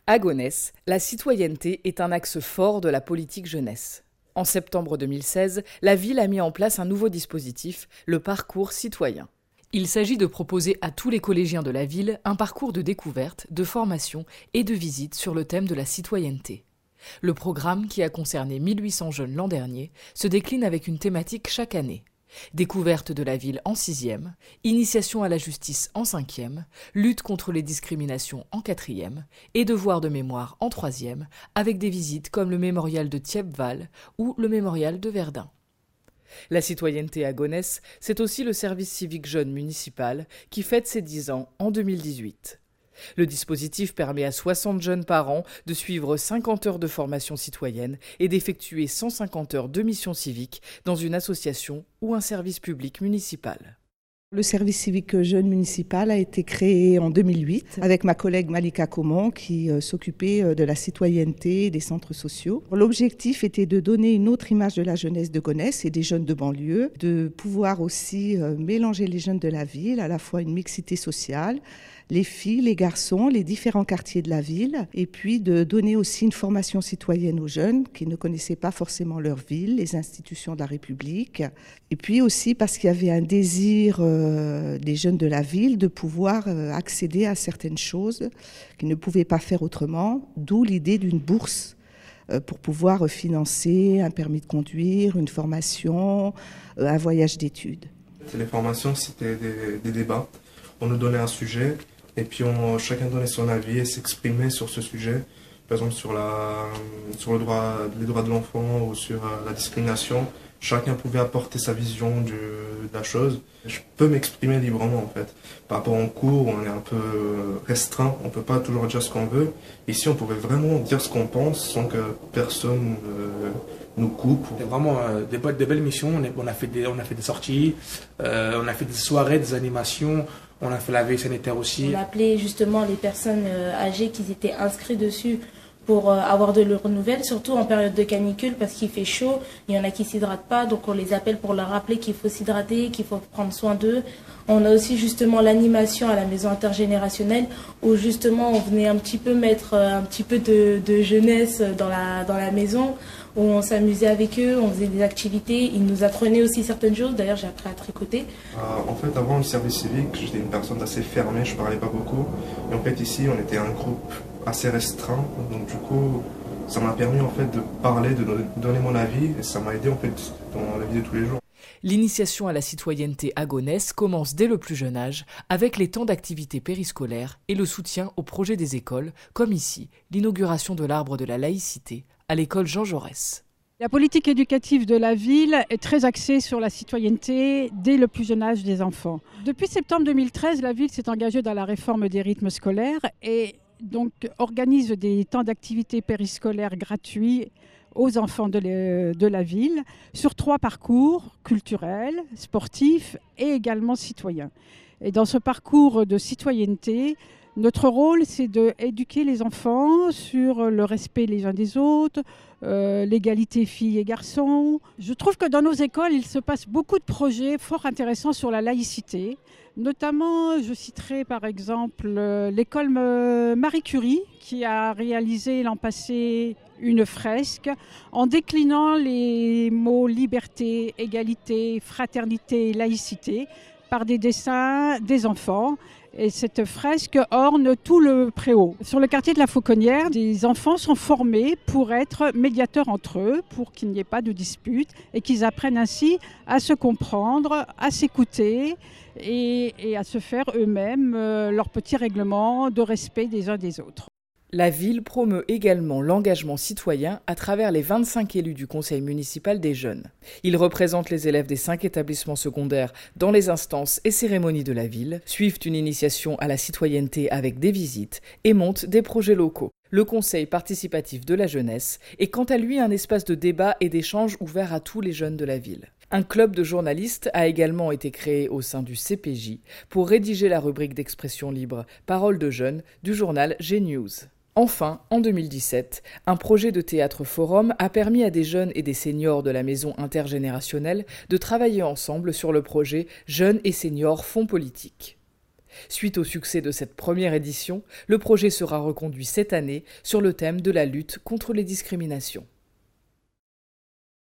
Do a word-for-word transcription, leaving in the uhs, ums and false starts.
À Gonesse, la citoyenneté est un axe fort de la politique jeunesse. En septembre deux mille seize, la ville a mis en place un nouveau dispositif, le parcours citoyen. Il s'agit de proposer à tous les collégiens de la ville un parcours de découverte, de formation et de visite sur le thème de la citoyenneté. Le programme, qui a concerné mille huit cents jeunes l'an dernier, se décline avec une thématique chaque année. Découverte de la ville en sixième, initiation à la justice en cinquième, lutte contre les discriminations en quatrième et devoir de mémoire en troisième, avec des visites comme le mémorial de Thiepval ou le mémorial de Verdun. La citoyenneté à Gonesse, c'est aussi le service civique jeune municipal qui fête ses dix ans en deux mille dix-huit. Le dispositif permet à soixante jeunes par an de suivre cinquante heures de formation citoyenne et d'effectuer cent cinquante heures de mission civique dans une association ou un service public municipal. Le service civique jeune municipal a été créé en deux mille huit avec ma collègue Malika Comon qui euh, s'occupait de la citoyenneté et des centres sociaux. L'objectif était de donner une autre image de la jeunesse de Gonesse et des jeunes de banlieue, de pouvoir aussi euh, mélanger les jeunes de la ville, à la fois une mixité sociale, les filles, les garçons, les différents quartiers de la ville, et puis de donner aussi une formation citoyenne aux jeunes qui ne connaissaient pas forcément leur ville, les institutions de la République, et puis aussi parce qu'il y avait un désir euh, des jeunes de la ville de pouvoir euh, accéder à certaines choses qu'ils ne pouvaient pas faire autrement, d'où l'idée d'une bourse euh, pour pouvoir financer un permis de conduire, une formation, euh, un voyage d'études. Les formations, c'était des, des débats. On nous donnait un sujet et puis on, chacun donnait son avis et s'exprimait sur ce sujet. Par exemple sur, la, sur le droit, les droits de l'enfant ou sur la discrimination. Chacun pouvait apporter sa vision du, de la chose. Je peux m'exprimer librement en fait. Par rapport en cours, on est un peu restreint, on ne peut pas toujours dire ce qu'on veut. Ici, on pouvait vraiment dire ce qu'on pense sans que personne euh, nous coupe. C'était vraiment euh, des, des belles missions. On, est, on, a fait des, on a fait des sorties, euh, on a fait des soirées, des animations. On a fait la veille sanitaire aussi. On a appelé justement les personnes euh, âgées qui étaient inscrites dessus pour euh, avoir de leurs nouvelles, surtout en période de canicule parce qu'il fait chaud, il y en a qui ne s'hydratent pas, donc on les appelle pour leur rappeler qu'il faut s'hydrater, qu'il faut prendre soin d'eux. On a aussi justement l'animation à la maison intergénérationnelle où justement on venait un petit peu mettre euh, un petit peu de, de jeunesse dans la, dans la maison, où on s'amusait avec eux, on faisait des activités, ils nous apprenaient aussi certaines choses, d'ailleurs j'ai appris à tricoter. Euh, en fait avant le service civique, j'étais une personne assez fermée, je ne parlais pas beaucoup, et en fait ici on était un groupe assez restreint, donc du coup ça m'a permis en fait de parler, de donner mon avis, et ça m'a aidé en fait dans la vie de tous les jours. L'initiation à la citoyenneté à Gonesse commence dès le plus jeune âge avec les temps d'activité périscolaire et le soutien aux projets des écoles, comme ici l'inauguration de l'arbre de la laïcité à l'école Jean Jaurès. La politique éducative de la ville est très axée sur la citoyenneté dès le plus jeune âge des enfants. Depuis septembre deux mille treize, la ville s'est engagée dans la réforme des rythmes scolaires et donc organise des temps d'activité périscolaire gratuits aux enfants de, le, de la ville sur trois parcours culturels, sportifs et également citoyens. Et dans ce parcours de citoyenneté, notre rôle, c'est d'éduquer les enfants sur le respect les uns des autres, euh, l'égalité filles et garçons. Je trouve que dans nos écoles, il se passe beaucoup de projets fort intéressants sur la laïcité. Notamment, je citerai par exemple l'école Marie Curie qui a réalisé l'an passé une fresque en déclinant les mots liberté, égalité, fraternité et laïcité par des dessins des enfants. Et cette fresque orne tout le préau. Sur le quartier de la Fauconnière, des enfants sont formés pour être médiateurs entre eux, pour qu'il n'y ait pas de dispute et qu'ils apprennent ainsi à se comprendre, à s'écouter et, et à se faire eux-mêmes euh, leurs petits règlements de respect des uns des autres. La ville promeut également l'engagement citoyen à travers les vingt-cinq élus du conseil municipal des jeunes. Ils représentent les élèves des cinq établissements secondaires dans les instances et cérémonies de la ville, suivent une initiation à la citoyenneté avec des visites et montent des projets locaux. Le conseil participatif de la jeunesse est quant à lui un espace de débat et d'échange ouvert à tous les jeunes de la ville. Un club de journalistes a également été créé au sein du C P J pour rédiger la rubrique d'expression libre « Parole de jeunes » du journal G-News. Enfin, en deux mille dix-sept, un projet de théâtre forum a permis à des jeunes et des seniors de la maison intergénérationnelle de travailler ensemble sur le projet Jeunes et seniors fonds politique. Suite au succès de cette première édition, le projet sera reconduit cette année sur le thème de la lutte contre les discriminations.